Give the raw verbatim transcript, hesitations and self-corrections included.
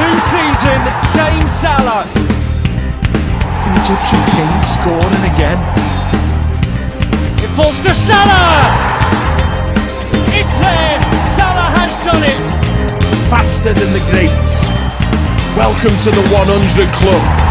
New season, same Salah. The Egyptian king scoring again. It falls to Salah. It's there. Salah has done it. Faster than the greats. Welcome to the one hundred club.